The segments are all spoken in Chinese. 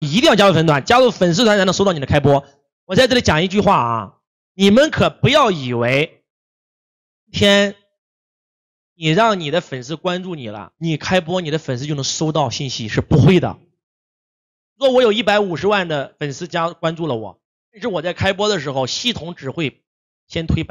一定要加入粉丝团，加入粉丝团才能收到你的开播。我在这里讲一句话啊，你们可不要以为天你让你的粉丝关注你了，你开播你的粉丝就能收到信息，是不会的。说我有150万的粉丝关注了我，但是我在开播的时候，系统只会先推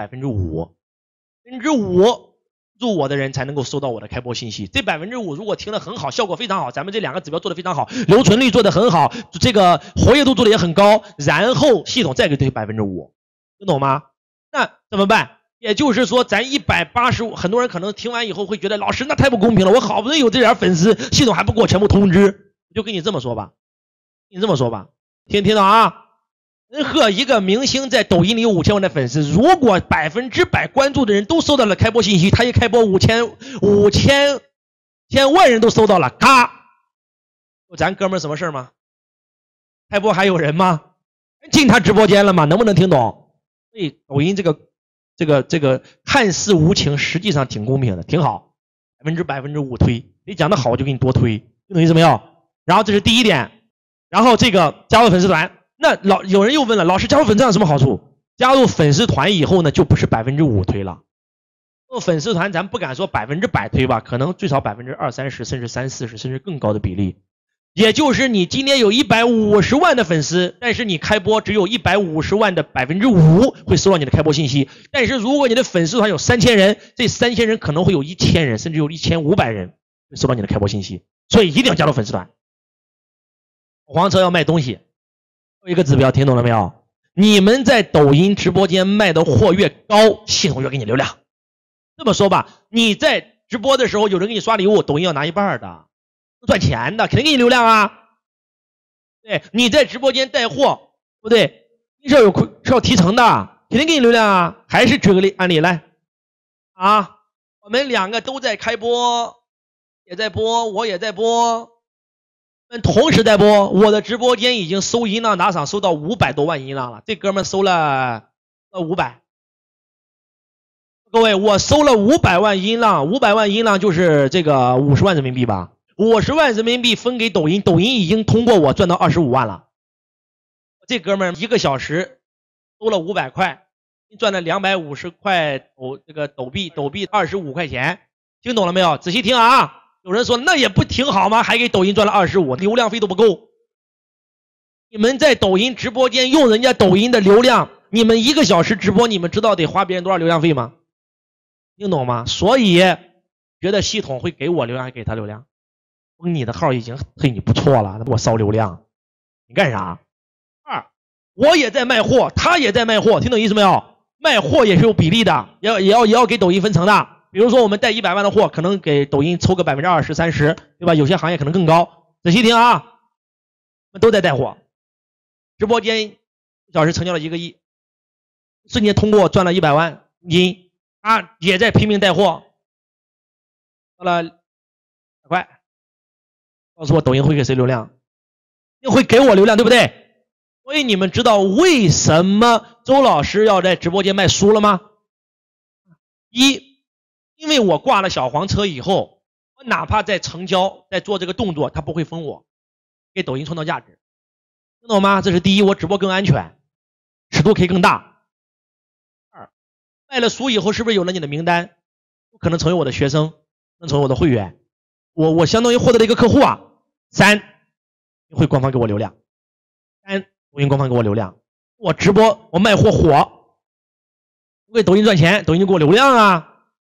5%，5%入我的人才能够收到我的开播信息。这5%如果听得很好，效果非常好，咱们这2个指标做得非常好，留存率做得很好，这个活跃度做得也很高，然后系统再给推5%，听懂吗？那怎么办？也就是说咱185，很多人可能听完以后会觉得老师那太不公平了，我好不容易有这点粉丝，系统还不给我全部通知。我就跟你这么说吧，听懂啊？任何一个明星在抖音里有5000万的粉丝，如果100%关注的人都收到了开播信息，他一开播5000万人都收到了，咔，咱哥们儿什么事吗？开播还有人吗？进他直播间了吗？能不能听懂？所以抖音这个看似无情，实际上挺公平的，挺好，5%推，你讲的好我就给你多推，听懂意思没有？然后这是第一点，然后这个加入粉丝团。那有人又问了，老师加入粉丝团有什么好处？加入粉丝团以后呢，就不是5%推了。做粉丝团咱不敢说100%推吧，可能最少20%、30%甚至30%甚至更高的比例。也就是你今天有150万的粉丝，但是你开播只有150万的5%会收到你的开播信息。但是如果你的粉丝团有3000人，这3000人可能会有1000人甚至有1500人会收到你的开播信息。所以一定要加入粉丝团。黄车要卖东西。有一个指标听懂了没有？你们在抖音直播间卖的货越高，系统越给你流量。这么说吧，你在直播的时候有人给你刷礼物，抖音要拿1半的，赚钱的，肯定给你流量啊。对，你在直播间带货，对不对？你是要提成的，肯定给你流量啊。还是举个案例来啊，我们2个都在开播，也在播，我也在播。同时在播，我的直播间已经收音浪打赏收到500多万音浪了，这哥们收了500。各位，我收了500万音浪，500万音浪就是这个50万人民币吧，50万人民币分给抖音，抖音已经通过我赚到25万了。这哥们1个小时收了500块，赚了250块抖币25块钱，听懂了没有？仔细听啊！有人说那也不挺好吗？还给抖音赚了25，流量费都不够。你们在抖音直播间用人家抖音的流量，你们1个小时直播，你们知道得花别人多少流量费吗？听懂吗？所以觉得系统会给我流量还给他流量，封你的号已经对你不错了，那给我烧流量，你干啥？2，我也在卖货，他也在卖货，听懂意思没有？卖货也是有比例的，也要给抖音分成的。比如说我们带100万的货，可能给抖音抽个20%、30%，对吧？有些行业可能更高。仔细听啊，我们都在带货，直播间1小时成交了1个亿，瞬间通过赚了100万音，啊，也在拼命带货，到了100块，告诉我抖音会给谁流量？又会给我流量，对不对？所以你们知道为什么周老师要在直播间卖书了吗？因为我挂了小黄车以后，我哪怕在成交，在做这个动作，他不会封我，给抖音创造价值，听懂吗？这是第一，我直播更安全，尺度可以更大。2，卖了书以后，是不是有了你的名单？可能成为我的学生，能成为我的会员，我相当于获得了一个客户啊。3，会官方给我流量。3，抖音官方给我流量，我直播我卖货火，我给抖音赚钱，抖音就给我流量啊。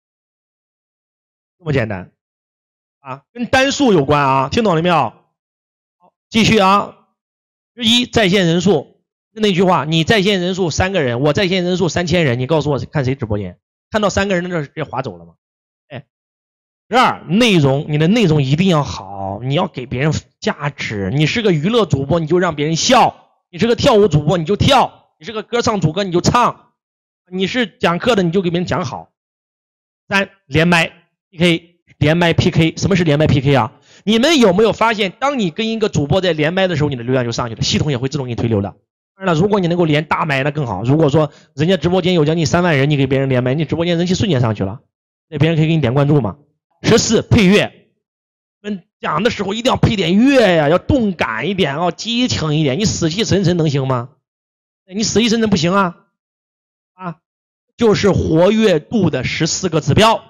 这么简单啊，跟单数有关啊，听懂了没有？好，继续啊。1，在线人数，那句话，你在线人数3个人，我在线人数3000人，你告诉我看谁直播间？看到3个人那直接划走了吗？哎。2，内容，你的内容一定要好，你要给别人价值。你是个娱乐主播，你就让别人笑；你是个跳舞主播，你就跳；你是个歌唱主播，你就唱；你是讲课的，你就给别人讲好。3，连麦。PK 连麦 PK， 什么是连麦 PK 啊？你们有没有发现，当你跟一个主播在连麦的时候，你的流量就上去了，系统也会自动给你推流量。当然了，如果你能够连大麦那更好。如果说人家直播间有将近3万人，你给别人连麦，你直播间人气瞬间上去了，那别人可以给你点关注嘛。14，配乐， 讲的时候一定要配点乐呀，要动感一点哦，激情一点。你死气沉沉能行吗？你死气沉沉不行啊！就是活跃度的14个指标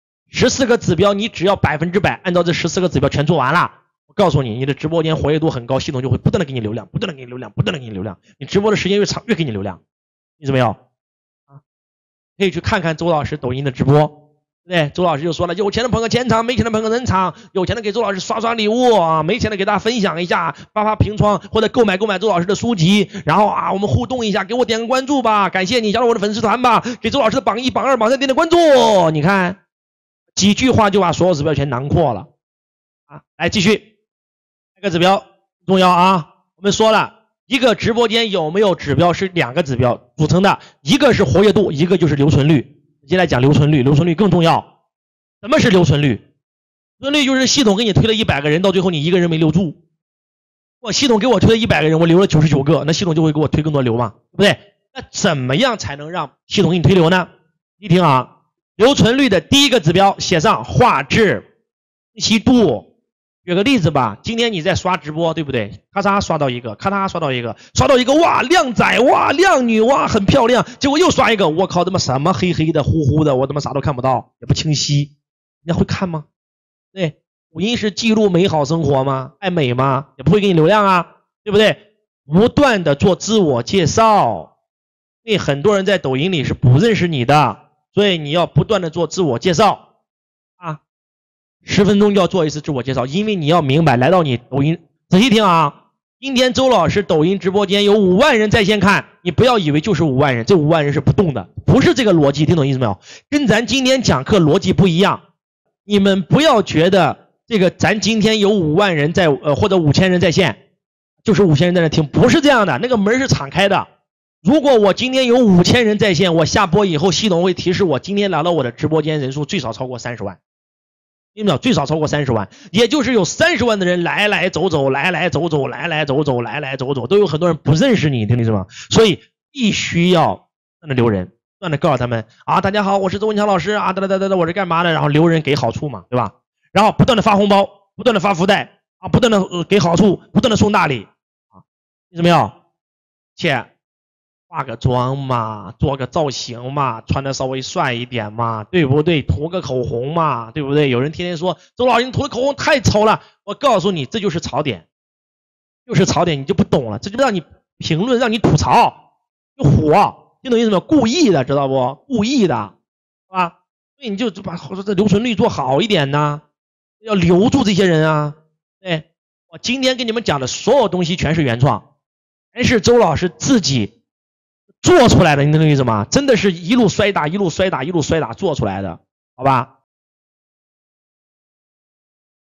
，14个指标你只要100%按照这14个指标全做完了，我告诉你，你的直播间活跃度很高，系统就会不断的给你流量，不断的给你流量，不断的给你流量。你直播的时间越长，越给你流量，意思没有？可以去看看周老师抖音的直播。对，周老师就说了，有钱的朋友钱场，没钱的朋友人场，有钱的给周老师刷刷礼物啊，没钱的给大家分享一下，发屏窗或者购买周老师的书籍，然后我们互动一下，给我点个关注吧，感谢你加入我的粉丝团吧，给周老师的榜1、榜2、榜3点点关注，你看几句话就把所有指标全囊括了来继续，下个指标重要啊，我们说了一个直播间有没有指标是2个指标组成的，一个是活跃度，一个就是留存率。接下来讲留存率，留存率更重要。什么是留存率？留存率就是系统给你推了100个人，到最后你一个人没留住。我系统给我推了100个人，我留了99个，那系统就会给我推更多流嘛，对不对？那怎么样才能让系统给你推流呢？你听啊，留存率的第一个指标写上画质、信息度。举个例子吧，今天你在刷直播，对不对？咔嚓刷到一个，咔嚓刷到一个，刷到一个，哇，靓仔，哇，靓女，哇，很漂亮。结果又刷一个，我靠，他妈什么黑黑的、乎乎的，我他妈啥都看不到，也不清晰。人家会看吗？对，抖音是记录美好生活吗？爱美吗？也不会给你流量啊，对不对？不断的做自我介绍，因为很多人在抖音里是不认识你的，所以你要不断的做自我介绍。10分钟就要做一次自我介绍，因为你要明白，来到你抖音，仔细听啊，今天周老师抖音直播间有5万人在线看，你不要以为就是5万人，这5万人是不动的，不是这个逻辑，听懂意思没有？跟咱今天讲课逻辑不一样，你们不要觉得这个咱今天有5万人在或者5000人在线，就是5000人在那听，不是这样的，那个门是敞开的。如果我今天有5000人在线，我下播以后，系统会提示我今天来到我的直播间人数最少超过30万。最少超过30万，也就是有30万的人来来走走，来来走走，来来走走，来来走走，都有很多人不认识你，听懂意思吗？所以必须要不断的留人，不断的告诉他们大家好，我是周文强老师我是干嘛的，然后留人给好处嘛，对吧？然后不断的发红包，不断的发福袋不断的给好处，不断的送大礼意思没有？且化个妆嘛，做个造型嘛，穿的稍微帅一点嘛，对不对？涂个口红嘛，对不对？有人天天说周老师你涂的口红太丑了，我告诉你这就是槽点，就是槽点，你就不懂了，这就让你评论，让你吐槽，就火，听懂意思没有？故意的，知道不？故意的，是吧？所以你就把这留存率做好一点呢，要留住这些人啊。对，我今天跟你们讲的所有东西全是原创，全是周老师自己做出来的，你懂意思吗？真的是一路摔打，一路摔打，一路摔打做出来的，好吧？